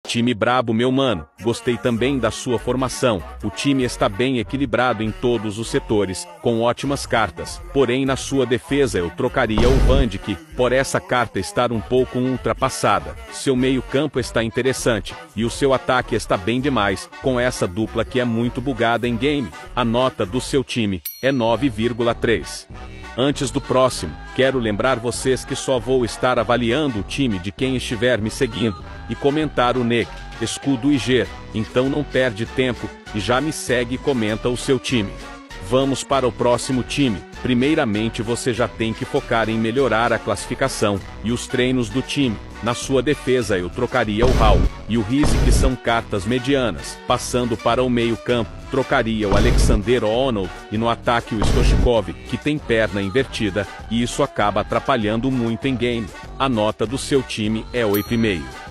Time brabo, meu mano, gostei também da sua formação. O time está bem equilibrado em todos os setores, com ótimas cartas. Porém, na sua defesa eu trocaria o Van Dijk, por essa carta estar um pouco ultrapassada. Seu meio campo está interessante, e o seu ataque está bem demais, com essa dupla que é muito bugada em game. A nota do seu time é 9,3. Antes do próximo, quero lembrar vocês que só vou estar avaliando o time de quem estiver me seguindo, e comentar o nick, escudo IG, então não perde tempo, e já me segue e comenta o seu time. Vamos para o próximo time. Primeiramente você já tem que focar em melhorar a classificação, e os treinos do time. Na sua defesa eu trocaria o Raul e o Rizzi, que são cartas medianas. Passando para o meio campo, trocaria o Alexander-Arnold, e no ataque o Stoichkov, que tem perna invertida, e isso acaba atrapalhando muito em game. A nota do seu time é 8,5.